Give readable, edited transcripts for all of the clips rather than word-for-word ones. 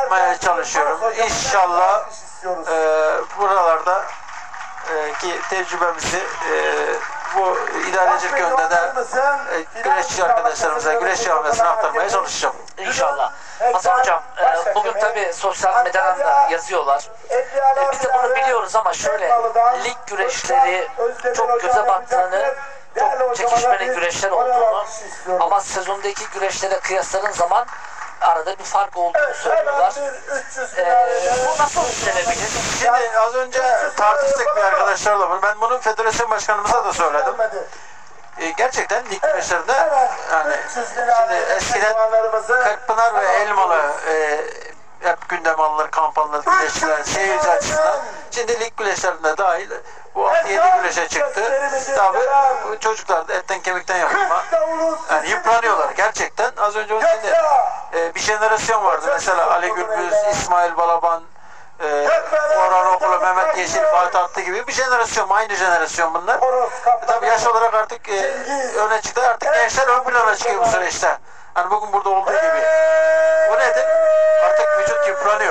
yapmaya çalışıyorum. İnşallah buralarda ki tecrübemizi bu idarecilik yönünde de güreşçi arkadaşlarımıza, güreş camiasına aktarmaya çalışacağım. İnşallah. Hasan Hocam, bugün tabii sosyal medyadan da yazıyorlar. Biz de bunu biliyoruz ama şöyle, lig güreşleri çok göze battığını, çok çekişmeli güreşler olduğunu ama sezondaki güreşlere kıyasladığın zaman arada bir fark olduğunu söylüyorlar. Bu nasıl düşünebilir? Şimdi az önce tartıştık bir arkadaşlarla bunu. Ben bunu federasyon başkanımıza da söyledim. Gerçekten lig güreşlerinde yani şimdi eskiden Kırkpınar ve Elmalı hep gündem alınır, kamp alınır güreşçiler seyirci açısından. Şimdi lig güreşlerinde dahil bu 6-7 güreşe çıktı. Tabi bu çocuklar da etten kemikten yapılma. Yani yıpranıyorlar gerçekten. Az önce onun içinde bir jenerasyon vardı. Mesela Ali Gürbüz, İsmail Balaban, Orhan Okulu, Mehmet Yeşil, Fatih Atlı gibi bir jenerasyon, aynı jenerasyon bunlar. Tabi yaş olarak artık öne çıktı. Artık gençler ön plana çıkıyor bu süreçte. Hani bugün burada olduğu gibi. Bu nedir? Artık vücut yıpranıyor.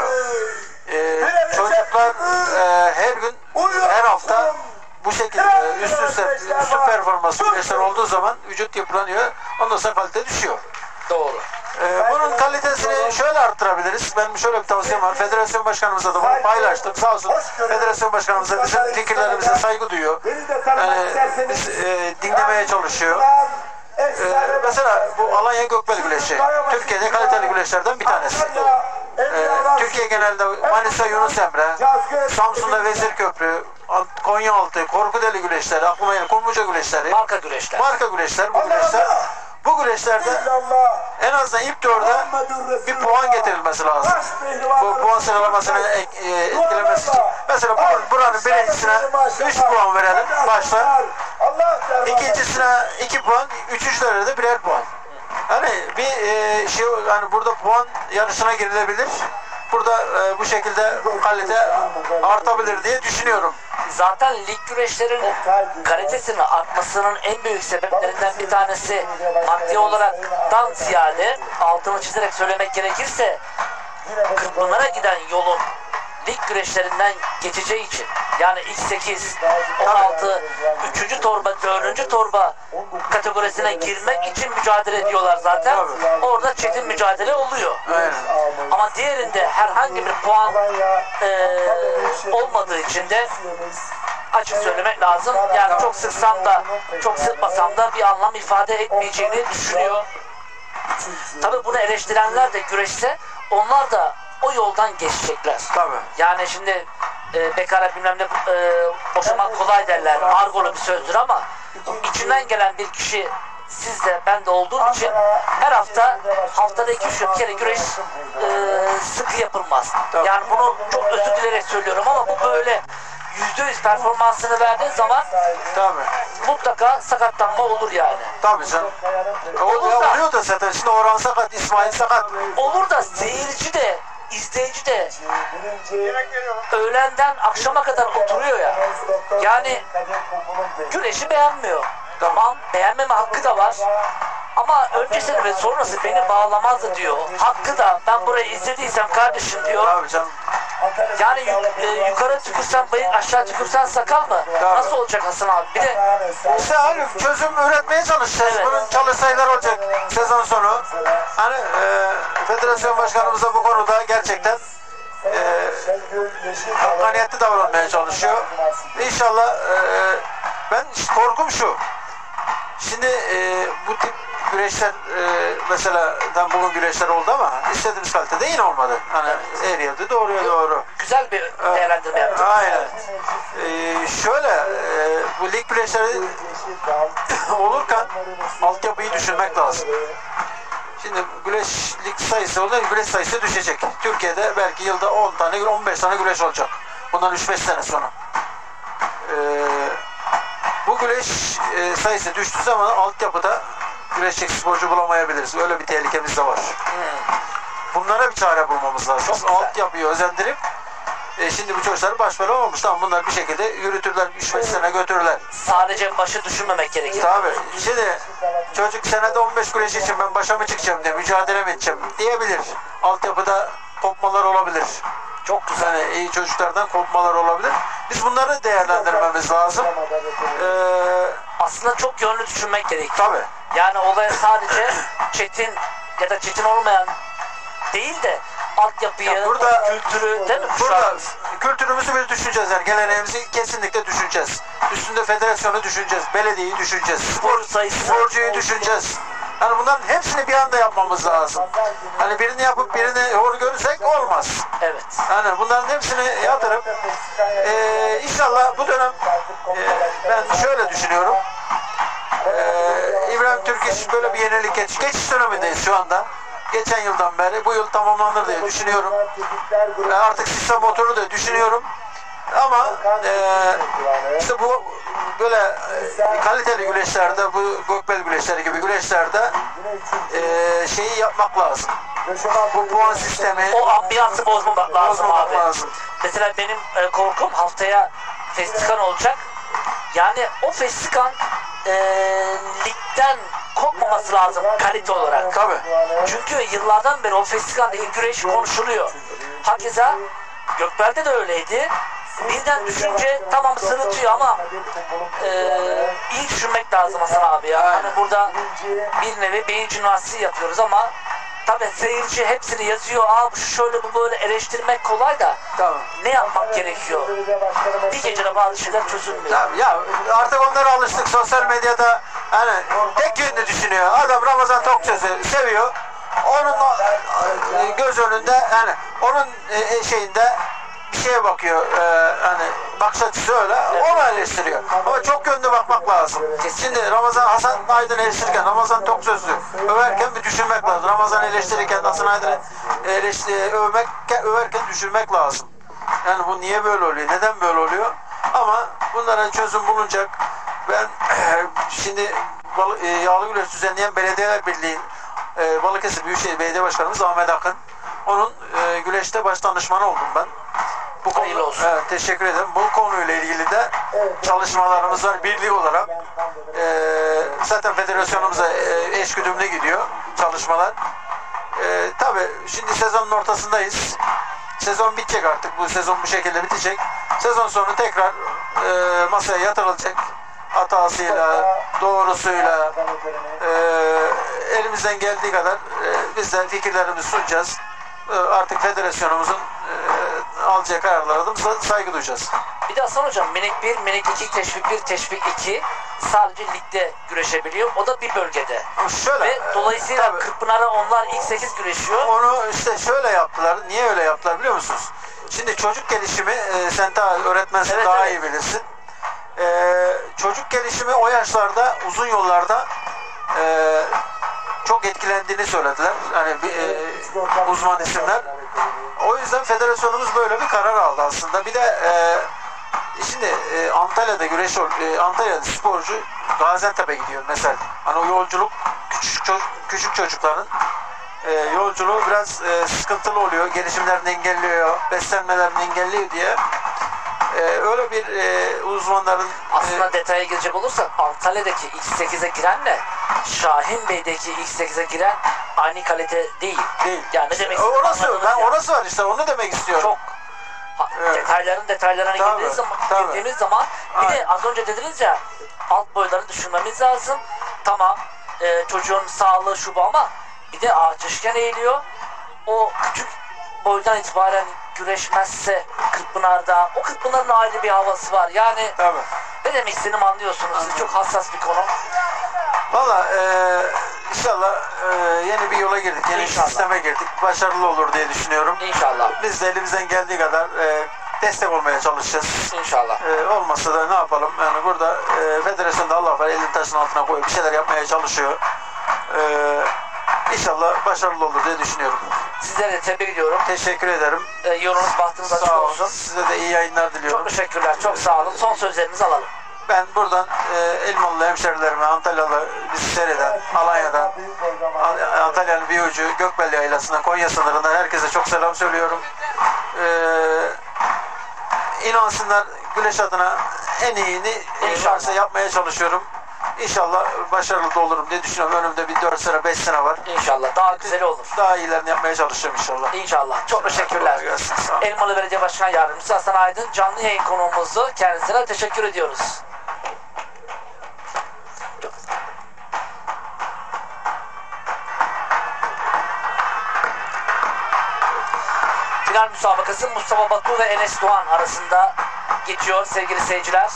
Çocuklar her gün, her hafta bu şekilde üst performans güreşler olduğu zaman vücut yıpranıyor. Ondan sonra kalite düşüyor. Doğru. Bunun kalitesini şöyle arttırabiliriz. Benim şöyle bir tavsiyem var. Federasyon başkanımıza da bunu paylaştım. Sağ olsun. Federasyon başkanımız da bizim fikirlerimize saygı duyuyor. Biz dinlemeye çalışıyor. Mesela bu Alanya Gökbel güreşi Türkiye'de kaliteli güreşlerden bir tanesi. Türkiye genelinde Manisa Yunus Emre, Samsun'da Vezirköprü, Konyaaltı, Korkudeli güreşleri, aklıma gelen Kumluca güreşleri, Marka güreşler. Marka güreşler, bu güreşlerde en azından ilk dörde bir puan getirilmesi lazım. Bu puan sıralamasını etkilemesi için. Mesela buranın birincisine 3 puan verelim başta. İkincisine 2 puan, üçüncülere de 1'er puan. Hani bir hani burada puan yarışına girilebilir. Burada bu şekilde kalite artabilir diye düşünüyorum. Zaten lig güreşlerinin kalitesinin artmasının en büyük sebeplerinden bir tanesi maddi olaraktan ziyade altını çizerek söylemek gerekirse Kırkpınar'a giden yolun lig güreşlerinden geçeceği için. Yani X8, 16, 3. torba, 4. torba kategorisine girmek için mücadele ediyorlar zaten. Orada çetin mücadele oluyor. Ama diğerinde herhangi bir puan olmadığı için de açık söylemek lazım. Yani çok sıksam da çok sıkmasam da bir anlam ifade etmeyeceğini düşünüyor. Tabii bunu eleştirenler de güreşse onlar da o yoldan geçecekler. Tabii. Yani şimdi bekara bilmem ne boşamak kolay derler. Argolu bir sözdür ama içinden gelen bir kişi siz de ben de olduğum için her haftada 2-3 kere güreş sıkı yapılmaz. Tabii. Yani bunu çok özür dileyerek söylüyorum ama bu böyle %100 performansını verdiğin zaman mutlaka sakatlanma olur yani. Tabii canım. Oluyor da zaten. Şimdi Orhan sakat, İsmail sakat. Olur da seyirci de izleyici de öğlenden akşama kadar oturuyor ya. Yani güreşi beğenmiyor. Tamam, beğenmeme hakkı da var. Ama öncesini ve sonrası beni bağlamazdı diyor. Hakkı da ben burayı izlediysem kardeşim diyor. Tabii canım. Yani yukarı tükürsen bayık, aşağı tükürsen sakal mı? Tabii. Nasıl olacak Hasan abi? Bir de İşte hani çözüm üretmeye çalışacağız. Evet. Bunun çalış sayılar olacak sezon sonu. Hani federasyon başkanımıza bu konuda gerçekten hakkaniyetli davranmaya çalışıyor. İnşallah ben korkum şu. Şimdi bu tip güreşler mesela bugün güreşler oldu ama istediğimiz kalitede yine olmadı. Hani eriyordu, doğruya doğru. güzel bir değerlendirme yaptınız. Aynen. Şöyle bu lig güreşleri olurken altyapıyı düşünmek lazım. Şimdi güreşlik sayısı olunca güreş sayısı düşecek. Türkiye'de belki yılda 10 tane, 15 tane güreş olacak. Bundan 3-5 sene sonra. Bu güreş sayısı düştüğü zaman altyapıda güreşecek sporcu bulamayabiliriz. Öyle bir tehlikemiz de var. Bunlara bir çare bulmamız lazım. Altyapıyı özendirip Şimdi bu çocukların başvuru olmuş. Tamam, bunlar bir şekilde yürütürler, 3-5 sene götürürler. Sadece başı düşünmemek gerekir. Tabii. Şimdi çocuk senede 15 güreş için ben başa mı çıkacağım diye, mücadele mi edeceğim diyebilir. Altyapıda kopmalar olabilir. Çok güzel. Yani iyi çocuklardan kopmalar olabilir. Biz bunları değerlendirmemiz lazım. Aslında çok yönlü düşünmek gerekir. Tabii. Yani olaya sadece çetin ya da çetin olmayan değil de altyapıyı, Ya burada, kültürü değil mi? Burada kültürümüzü biz düşüneceğiz. Yani geleneğimizi kesinlikle düşüneceğiz. Üstünde federasyonu düşüneceğiz. Belediyeyi düşüneceğiz. Sporcuyu düşüneceğiz. Yani bunların hepsini bir anda yapmamız lazım. Hani birini yapıp birini hor görürsek olmaz. Evet. Yani bunların hepsini yatırıp inşallah bu dönem ben şöyle düşünüyorum. İbrahim Türkeş böyle bir yenilik geçiş dönemindeyiz şu anda. Geçen yıldan beri bu yıl tamamlanır diye düşünüyorum. Artık sistem oturur diye düşünüyorum. Ama işte bu böyle kaliteli güreşlerde, bu gökbel güreşleri gibi güreşlerde şeyi yapmak lazım. Bu puan sistemi, O ambiyansı bozmamak lazım abi. lazım. Mesela benim korkum haftaya festival olacak. Yani o festival ligden kopmaması lazım kalite olarak. Tabii. Çünkü yıllardan beri o festivaldeki güreş konuşuluyor. Hakeza Gökber'de de öyleydi. Birden düşünce tamam sırıtıyor ama iyi düşünmek lazım Hasan abi ya. Hani burada bir nevi beyin jimnastiği yapıyoruz ama tabii seyirci hepsini yazıyor. Bu şöyle bu böyle eleştirmek kolay da Tamam. ne yapmak gerekiyor? Bir gecede bazı şeyler çözülmüyor. Tabii ya, artık onlara alıştık. Sosyal medyada hani tek yönlü düşünüyor. Adam Ramazan Toksöz'ü seviyor. Onun göz önünde, yani onun şeyinde bir şeye bakıyor, hani bakış açısı öyle, onu eleştiriyor. Ama çok yönlü bakmak lazım. Şimdi Hasan Aydın eleştirirken, Ramazan Toksöz'ü överken bir düşünmek lazım. Ramazan eleştirirken, Hasan Aydın'ı överken düşünmek lazım. Yani bu niye böyle oluyor, neden böyle oluyor? Ama bunlara çözüm bulunacak. Ben şimdi Yağlı Güreş düzenleyen Belediyeler Birliği Balıkesir Büyükşehir Belediye Başkanımız Ahmet Akın. Onun güreşte baş danışmanı oldum ben. Bu Hayırlı olsun. Evet, teşekkür ederim. Bu konuyla ilgili de çalışmalarımız var birlik olarak. Zaten federasyonumuza eşgüdümlü gidiyor çalışmalar. Tabii şimdi sezonun ortasındayız. Sezon bitecek artık. Bu sezon bu şekilde bitecek. Sezon sonu tekrar masaya yatırılacak. Hatasıyla, doğrusuyla elimizden geldiği kadar biz de fikirlerimizi sunacağız. Artık federasyonumuzun alacağı kararlara da saygı duyacağız. Bir de Hasan hocam minik 1, minik 2, teşvik 1, teşvik 2 sadece ligde güreşebiliyor. O da bir bölgede. Şöyle, ve dolayısıyla tabii, Kırkpınar'a onlar ilk 8 güreşiyor. Onu işte şöyle yaptılar. Niye öyle yaptılar biliyor musunuz? Şimdi çocuk gelişimi, sen daha öğretmensin, Evet, daha evet. iyi bilirsin. Çocuk gelişimi o yaşlarda, uzun yollarda çok etkilendiğini söylediler. Hani uzman isimler. O yüzden federasyonumuz böyle bir karar aldı aslında. Bir de şimdi Antalya'da Antalya'da sporcu Gaziantep'e gidiyor mesela. Hani o yolculuk küçük çocukların yolculuğu biraz sıkıntılı oluyor. Gelişimlerini engelliyor, beslenmelerini engelliyor diye. Öyle bir uzmanların Aslında detaya girecek olursak Antalya'daki X8'e girenle Şahin Bey'deki X8'e giren aynı kalite değil. Yani ne demek istediğimi orası var işte, onu demek istiyorum. Çok Evet. detaylarına girdiğimiz zaman bir de az önce dediniz ya alt boyları düşünmemiz lazım. Tamam çocuğun sağlığı şu bu ama bir de ağaçışken eğiliyor. O küçük boydan itibaren güreşmezse Kırkpınar'da, o Kırkpınar'ın ayrı bir havası var. Yani Tabii. ne demek istediğimi anlıyorsunuz. Siz çok hassas bir konu. Valla inşallah yeni bir yola girdik, yeni bir sisteme girdik. Başarılı olur diye düşünüyorum. İnşallah. Biz de elimizden geldiği kadar destek olmaya çalışacağız. İnşallah. Olmasa da ne yapalım? Yani burada federasyon da Allah var, elini taşın altına koyup bir şeyler yapmaya çalışıyor. İnşallah başarılı olur diye düşünüyorum. Sizlere de tebrik ediyorum. Teşekkür ederim. Yolunuz bahtınız açık Sağ olun. olsun. Size de iyi yayınlar diliyorum. Çok teşekkürler. Çok sağ olun. Son sözlerinizi alalım. Ben buradan Elmalılı hemşerilerime, Antalyalı bizi seyreden, Alanya'dan, Antalya'nın bir ucu, Gökbel Yaylası'ndan, Konya sınırından herkese çok selam söylüyorum. inansınlar güreş adına en iyini varsa yapmaya çalışıyorum. İnşallah başarılı da olurum diye düşünüyorum. Önümde bir 4 sene 5 sene var. İnşallah daha güzel olur. Daha iyilerini yapmaya çalışacağım inşallah. İnşallah. Çok teşekkürler. Gelsin, sağ olun. Elmalı Belediye Başkan Yardımcısı Hasan Aydın canlı yayın konuğumuzdu. Kendisine teşekkür ediyoruz. Final müsabakası Mustafa Batu ve Enes Doğan arasında geçiyor sevgili seyirciler.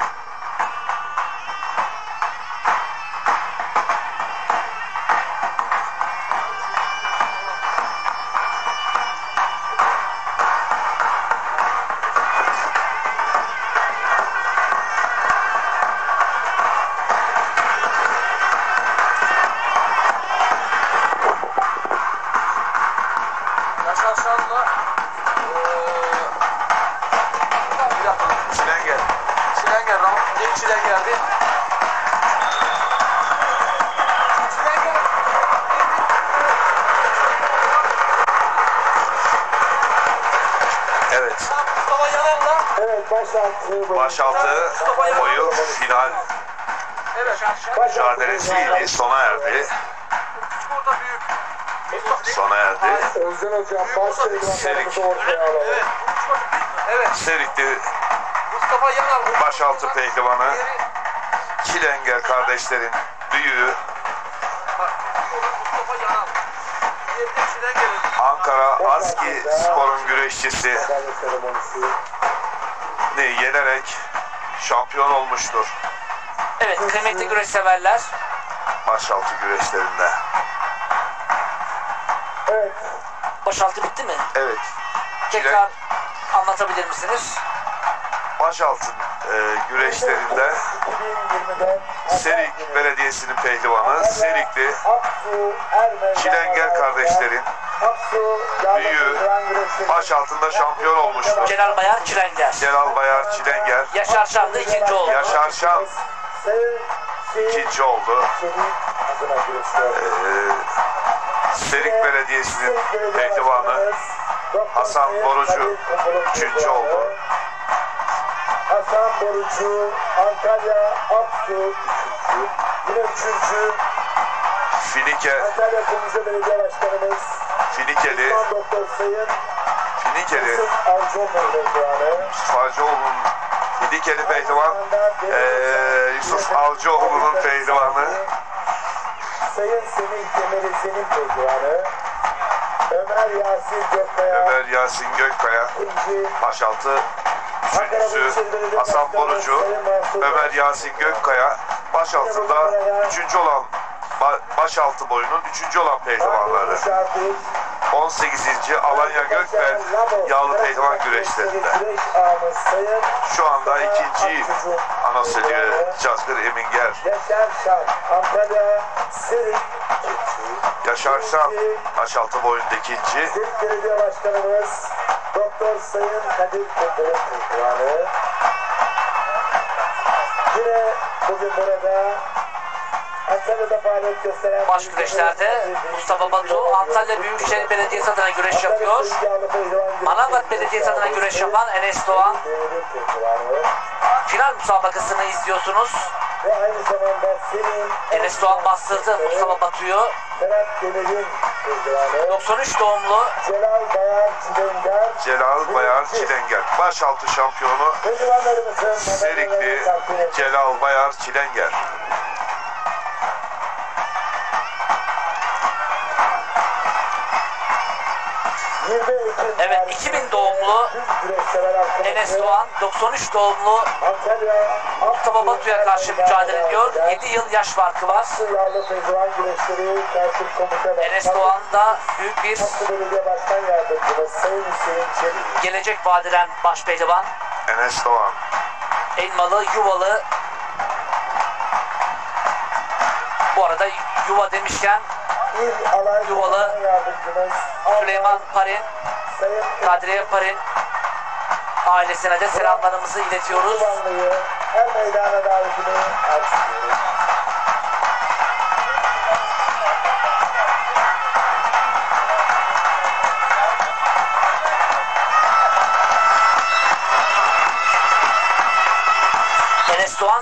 Başaltı boyu final mücadelesiydi. Sona erdi. Serikli başaltı pehlivanı Çilengel kardeşlerin büyüğü Ankara Aski Spor'un güreşçisi yenerek şampiyon olmuştur. Evet, kıymetli güreş severler. Başaltı güreşlerinde. Başaltı bitti mi? Evet. Tekrar anlatabilir misiniz? Başaltı güreşlerinde Serik Belediyesi'nin pehlivanı Serikli Çilengel kardeşlerin büyüğü başaltında şampiyon olmuştur. Celal Bayar Çilengel. Celal Bayar Çilengel. Yaşar Şam da ikinci oldu. Yaşar Şam ikinci oldu. Serik Belediyesi'nin pehlivanı Hasan Borucu üçüncü oldu. Hasan Borucu, Antalya Aksu yine üçüncü. Finike Antalya Kumluca Belediye Başkanımız Finikeli Doktor Sayın Finikeli Yusuf Avcıoğlu'nun pehlivanı. Yusuf Avcıoğlu'nun Finikeli pehlivan Yusuf Avcıoğlu'nun pehlivanı Sayın Semih Demirel'in pehlivanı. Ömer Yasin Gökkaya. Ömer Yasin Gökkaya başaltı üçüncüsü. Hasan Borucu, Ömer Yasin Gökkaya başaltında üçüncü olan başaltı boyunun üçüncü olan pehlivanları. 18. Alanya Gökbel yağlı pehlivan güreşlerinde. Şu anda ikinci anons ediyor Cazgır Eminger. Yaşar Şam, Antalya Serik. Yaşar Şam başaltı boyunda ikinci. Serik Belediye Başkanımız Doktor Sayın Kadir Kutlu'nun pehlivanı. Yine bugün burada Antalya'da faaliyet gösteren Baş güreşlerde Mustafa Batu Antalya Büyükşehir Belediyesi adına güreş yapıyor. Manavgat Belediyesi adına güreş yapan Enes Doğan. Final müsabakasını izliyorsunuz. Ve aynı zamanda senin Enes Doğan bastırdı Mustafa Batu'yu. Ferhat Demir'in pehlivanı 93 doğumlu Celal Bayar Çilengel. Celal Bayar Çilengel. Başaltı şampiyonu Pehlivanlarımızın Serikli Celal Bayar Çilengel. Evet 2000 doğumlu Enes Doğan 93 doğumlu Mustafa Batu'ya karşı mücadele ediyor. 7 yıl yaş farkı var. Enes Doğan da büyük bir gelecek vadeden başpehlivan. Enes Doğan. Elmalı, Yuvalı. Bu arada Yuva demişken Yuvalı Süleyman Parin, Kadriye Parin ailesine de selamlarımızı iletiyoruz. Her meydana davetini arz ediyoruz.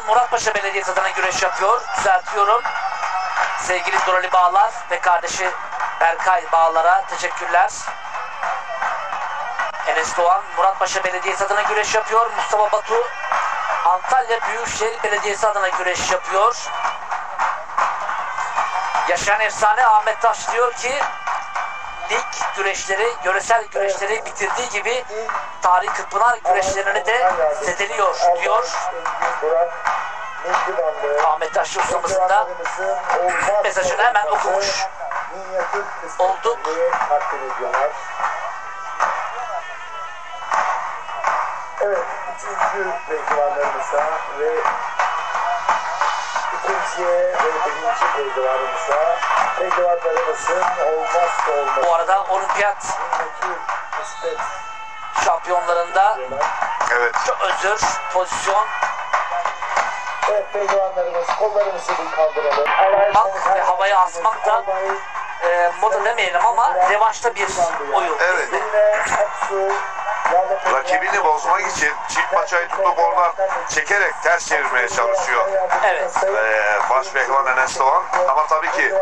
Muratpaşa Belediyesi adına güreş yapıyor. Düzeltiyorum. Sevgili Dorali Bağlar ve kardeşi Berkay Bağlar'a teşekkürler. Enes Doğan Muratpaşa Belediyesi adına güreş yapıyor. Mustafa Batu Antalya Büyükşehir Belediyesi adına güreş yapıyor. Yaşayan efsane Ahmet Taş diyor ki lig güreşleri, yöresel güreşleri bitirdiği gibi Tarih Kırkpınar güreşlerini de zedeliyor diyor. Ahmet Taş ustamızın mesajını hemen okumuş olduk. Evet, üçüncü pehlivanlarımıza ve ikinciye ve birinci pehlivanımıza pehlivanlarımızın olmazsa olmaz. Bu arada olimpiyat şampiyonlarında Evet. çok özür pozisyon Evet, pehlivanlarımız kollarımızı bir kaldıralım. ve havaya asmak da moda demeyelim ama revaçta bir oyun. Evet. Rakibini bozmak için çift paçayı tutup oradan çekerek ters çevirmeye çalışıyor. Evet. Baş pehlivan Enes Doğan. Ama tabii ki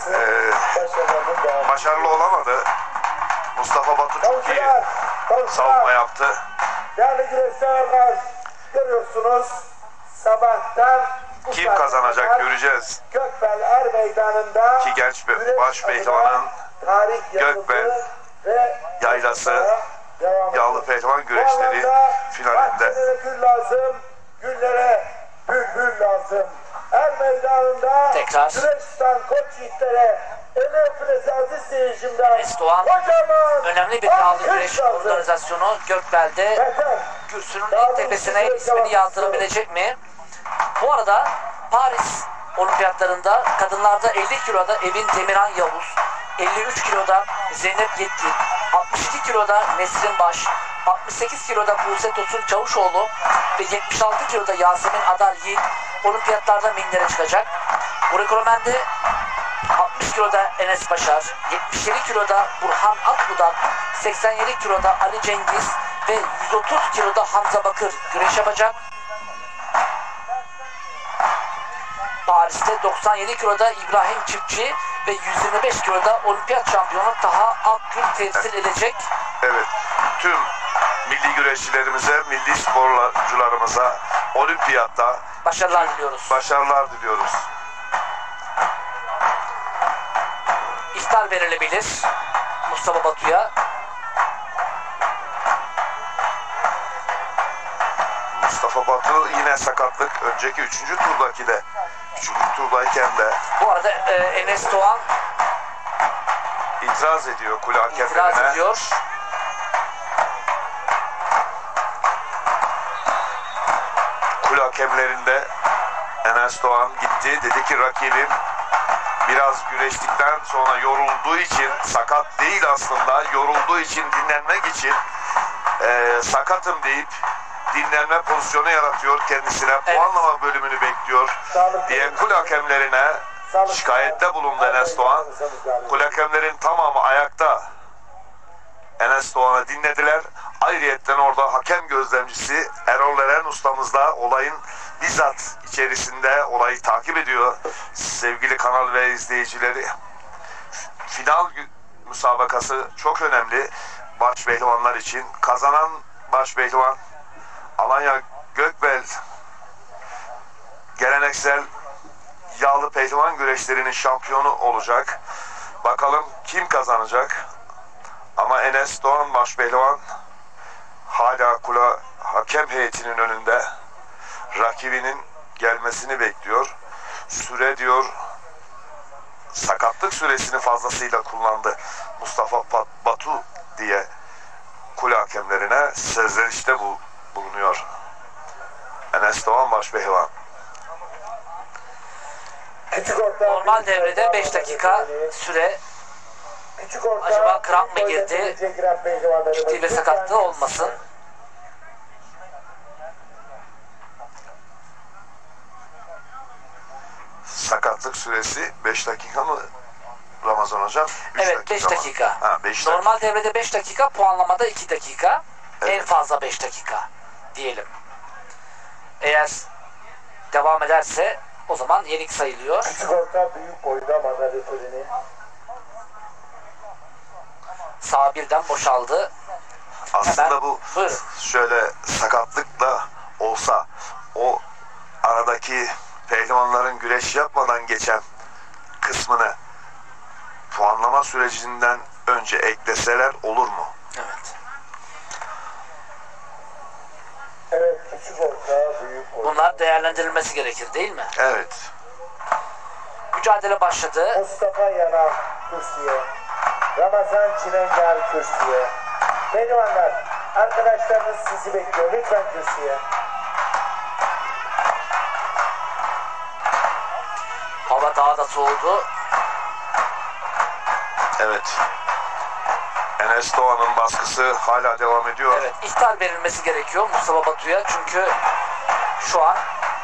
başarılı olamadı. Mustafa Batu çok iyi savunma yaptı. Değerli güreşler, görüyorsunuz sabahtan Kim kazanacak göreceğiz. Gökbel Er Meydanı'nda Ki genç baş pehlivanın tarih Gökbel ve yaylası yağlı pehlivan güreşleri finalinde. Bahçelere gül lazım, güllere bülbül lazım. Er Meydanı'nda Tekrar. güreşten koç yiğitlere öyle aziz seyircimden Enes Doğan kocaman önemli bir yağlı güreş alkış lazım. organizasyonu Gökbel'de Yeter. kürsünün ilk tepesine ismini yazdırabilecek mi? Bu arada Paris Olimpiyatlarında kadınlarda 50 kiloda Evin Demirhan Yavuz, 53 kiloda Zeynep Yetkin, 62 kiloda Nesrin Baş, 68 kiloda Buse Tosun Çavuşoğlu ve 76 kiloda Yasemin Adar Yiğit olimpiyatlarda minlere çıkacak. Greco-Romen'de 60 kiloda Enes Başar, 77 kiloda Burhan Akbudak, 87 kiloda Ali Cengiz ve 130 kiloda Hamza Bakır güreş yapacak. Paris'te 97 kiloda İbrahim Çiftçi ve 125 kiloda olimpiyat şampiyonu Taha Akgül temsil edecek. Evet. Tüm milli güreşçilerimize, milli sporcularımıza olimpiyatta Başarılar diliyoruz. başarılar diliyoruz. İftar verilebilir Mustafa Batu'ya. Mustafa Batu yine sakatlık. Önceki 3. turdaki de. 3. turdayken de Bu arada Enes Doğan itiraz ediyor kule itiraz hakemlerine. ediyor. Kule hakemlerinde Enes Doğan gitti. Dedi ki rakibim biraz güreştikten sonra yorulduğu için, sakat değil aslında, yorulduğu için, dinlenmek için sakatım deyip dinlenme pozisyonu yaratıyor kendisine. Evet. Puanlama bölümünü bekliyor diye kule hakemlerine şikayette bulundu Enes Doğan. Kule hakemlerin tamamı ayakta Enes Doğan'ı dinlediler. Ayrıyetten orada hakem gözlemcisi Erol Eren ustamız da olayın bizzat içerisinde olayı takip ediyor. Sevgili kanal ve izleyicileri, final müsabakası çok önemli baş pehlivanlar için. Kazanan baş pehlivan Alanya Gökbel geleneksel yağlı pehlivan güreşlerinin şampiyonu olacak. Bakalım kim kazanacak? Ama Enes Doğan baş pehlivan hala kule hakem heyetinin önünde rakibinin gelmesini bekliyor. Süre diyor sakatlık süresini fazlasıyla kullandı Mustafa Batu diye kule hakemlerine serzenişte bulunuyor Enes Doğan baş pehlivan. Normal devrede 5 dakika süre. Acaba kramp mı girdi? Ciddi bir sakatlığı olmasın. Sakatlık süresi 5 dakika mı Ramazan hocam? Evet, 5 dakika. Ha, 5 dakika. Normal devrede 5 dakika, puanlamada 2 dakika. Evet. En fazla 5 dakika diyelim. Eğer devam ederse o zaman yenik sayılıyor. Küçük orta büyük boyda madalya töreni. Sağ birden boşaldı. Aslında Hemen, bu buyurun. şöyle sakatlıkla olsa o aradaki pehlivanların güreş yapmadan geçen kısmını puanlama sürecinden önce ekleseler olur mu? Evet. Evet, küçük orta büyük boyda. Bunlar değerlendirilmesi gerekir değil mi? Evet. Mücadele başladı. Mustafa Yanal kürsüye. Ramazan Çilengel kürsüye. Pehlivanlar, arkadaşlarınız sizi bekliyor. Lütfen kürsüye. Hava daha da soğudu. Evet. Enes Doğan'ın baskısı hala devam ediyor. Evet, ihtar verilmesi gerekiyor Mustafa Batu'ya çünkü şu an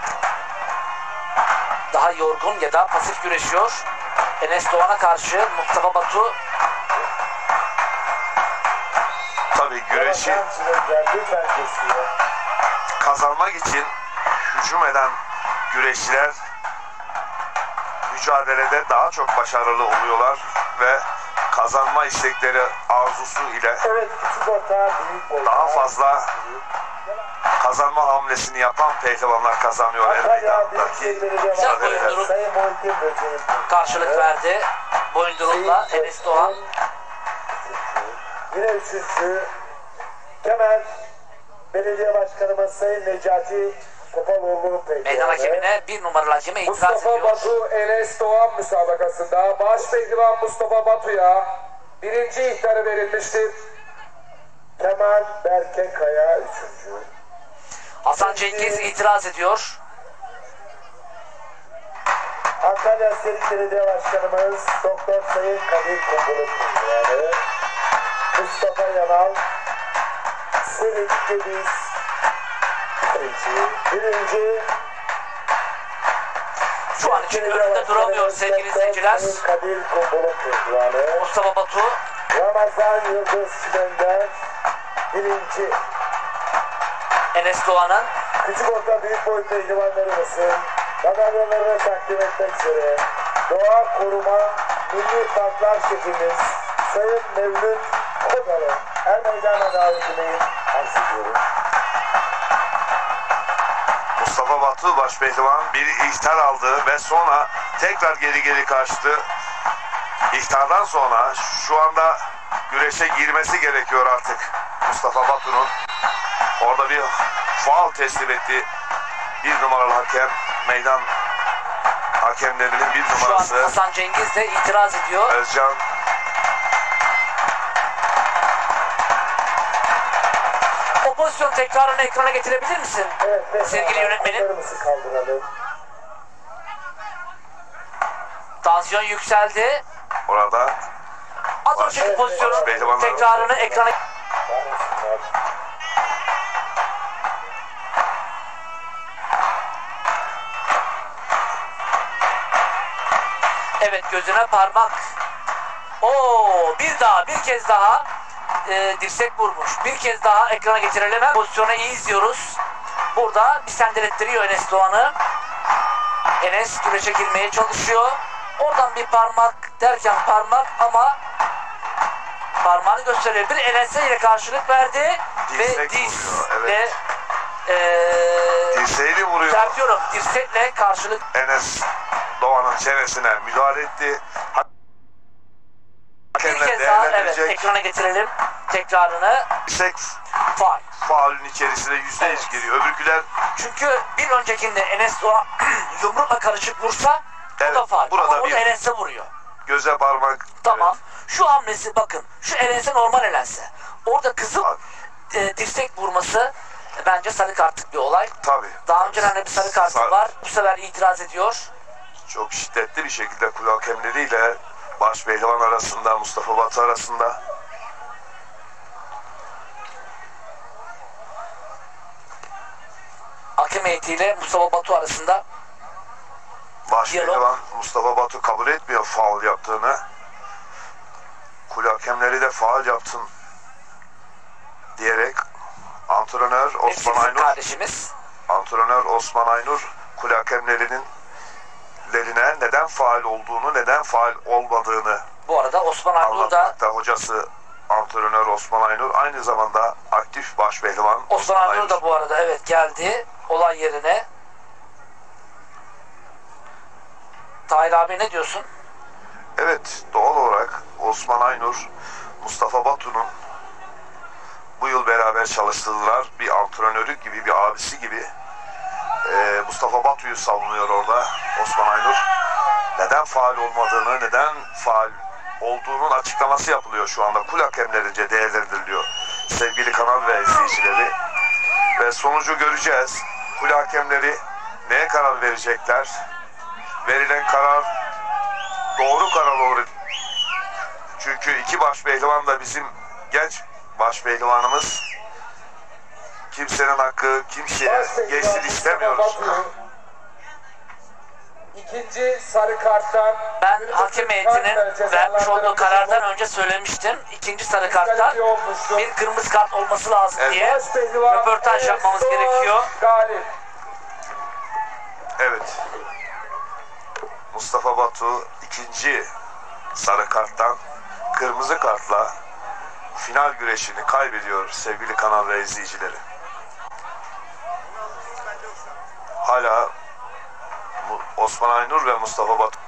daha yorgun ya da pasif güreşiyor. Enes Doğan'a karşı Mustafa Batu Tabii güreşi Ramazan Çilengel lütfen kürsüye. kazanmak için hücum eden güreşçiler mücadelede daha çok başarılı oluyorlar ve kazanma istekleri arzusu ile Evet, küçük orta büyük boyda. daha fazla kazanma hamlesini yapan pehlivanlar kazanıyor el meydanındaki mücadeleler. Sayın Muhittin Böceğin. karşılık verdi. Boyunduruk'la Enes Doğan. Yine üçüncü. Kemer Belediye Başkanımız Sayın Necati Topaloğlu Meydan pehlivanı. hakemine bir numaralı hakeme itiraz Mustafa ediyor. Batu Enes Doğan müsabakasında baş pehlivan Mustafa Batu'ya birinci ihtarı verilmiştir. Kemal Berkekaya üçüncü. Hasan Cengiz itiraz ediyor. Antalya Serik Belediye Başkanımız Doktor Sayın Kadir Kumbul'un pehlivanı. Mustafa Yanal Serik Gediz birinci. Şu an için önünde duramıyor sevgili izleyiciler. Sayın Kadir Kumbul'un pehlivanı. Mustafa Batu Ramazan Yıldız Çilengel birinci. Enes Doğan'ın Küçük orta büyük boy pehlivanlarımızın madalyalarını takdim etmek üzere Doğa Koruma Milli Parklar Şefimiz Sayın Mevlüt Kodalı her meydana davetini arz ediyorum. Mustafa Batu baş pehlivan bir ihtar aldı ve sonra tekrar geri kaçtı. İhtardan sonra şu anda güreşe girmesi gerekiyor artık Mustafa Batu'nun. Orada bir faul teslim etti. Bir numaralı hakem, meydan hakemlerinin bir şu an numarası Hasan Cengiz de itiraz ediyor. Özcan. O pozisyon tekrarını ekrana getirebilir misin? Evet, Sevgili yönetmenim. kollarımızı kaldıralım. Tansiyon yükseldi. Orada Az önceki pozisyonun pehlivanlar- tekrarını ekrana... Bağırsınlar. Evet, gözüne parmak. Oo, bir kez daha dirsek vurmuş. Bir kez daha ekrana getirelim. Hemen pozisyonu iyi izliyoruz. Burada bir sendelettiriyor Enes Doğan'ı. Enes güreşe girmeye çalışıyor. Oradan bir parmak derken parmak ama parmağını gösteriyor. Bir Enes'e ile karşılık verdi. Dirsek Ve diz vuruyor, evet. ve dirseğini vuruyor. çarpıyorum. Dirsekle karşılık. Enes Doğan'ın çenesine müdahale etti. Bir Hakemler kez daha evet değerlendirecek. ekrana getirelim tekrarını. Dirsek Faul. faulün içerisine %100 giriyor. Öbürküler Çünkü bir öncekinde Enes Doğan yumrukla karışık vursa o Evet, da faul. burada Ama burada bir- Enes'e vuruyor. göze parmak. Tamam. Şu hamlesi bakın. Şu Enes'e normal Enes'e. Orada kızıp Evet, dirsek vurması bence sarı kartlık bir olay. tabii. Daha önceden de bir sarı kartı var. Bu sefer itiraz ediyor. Çok şiddetli bir şekilde kule hakemleriyle baş pehlivan arasında, Mustafa Batu arasında. Hakem heyetiyle Mustafa Batu arasında Baş Diyalog. pehlivan Mustafa Batu kabul etmiyor faul yaptığını. Kule hakemleri de faul yaptın diyerek antrenör hepsi Osman bizim Aynur, kardeşimiz. antrenör Osman Aynur kule hakemlerinin neden faal olduğunu, neden faal olmadığını Bu arada Osman Aynur da anlatmakta. Hocası antrenör Osman Aynur, aynı zamanda aktif başpehlivan Osman Aynur da bu arada evet geldi olay yerine. Tahir abi ne diyorsun? Evet, doğal olarak Osman Aynur, Mustafa Batu'nun bu yıl beraber çalıştılar. Bir antrenörü gibi, bir abisi gibi Mustafa Batu'yu savunuyor orada Osman Aynur. Neden faal olmadığını, neden faal olduğunun açıklaması yapılıyor şu anda. Kul hakemlerince değerlendiriliyor sevgili kanal ve izleyicileri. Ve sonucu göreceğiz. Kul hakemleri neye karar verecekler? Verilen karar doğru karar olur. Çünkü iki başpehlivan da bizim genç başpehlivanımız. Kimsenin hakkı kimseye geçsin istemiyoruz. İkinci sarı karttan Ben hakem heyetinin vermiş olduğu karardan önce söylemiştim. İkinci sarı karttan bir kırmızı kart olması lazım diye röportaj yapmamız gerekiyor. Galip. Evet. Mustafa Batu ikinci sarı karttan kırmızı kartla final güreşini kaybediyor sevgili kanal ve izleyicileri. Hala Osman Aynur ve Mustafa Batu